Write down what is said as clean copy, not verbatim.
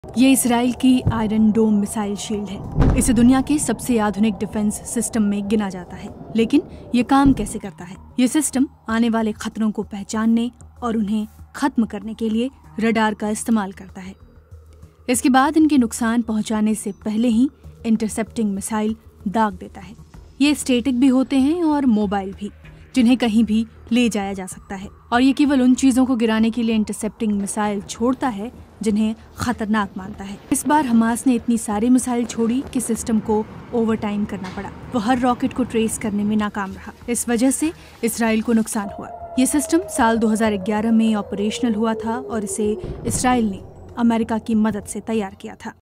ये इसराइल की आयरन डोम missile shield है। इसे दुनिया के सबसे आधुनिक डिफेंस सिस्टम में गिना जाता है। लेकिन ये काम कैसे करता है? ये सिस्टम आने वाले खतरों को पहचानने और उन्हें खत्म करने के लिए रडार का इस्तेमाल करता है। इसके बाद इनके नुकसान पहुंचाने से पहले ही इंटरसेप्टिंग मिसाइल दाग देता है। ये स्टैटिक भी होते हैं और मोबाइल भी, जिन्हें कहीं भी ले जाया जा सकता है। और ये केवल उन चीजों को गिराने के लिए इंटरसेप्टिंग मिसाइल छोड़ता है जिन्हें खतरनाक मानता है। इस बार हमास ने इतनी सारी मिसाइल छोड़ी कि सिस्टम को ओवर टाइम करना पड़ा। वो हर रॉकेट को ट्रेस करने में नाकाम रहा। इस वजह से इसराइल को नुकसान हुआ। ये सिस्टम साल 2011 में ऑपरेशनल हुआ था और इसे इसराइल ने अमेरिका की मदद से तैयार किया था।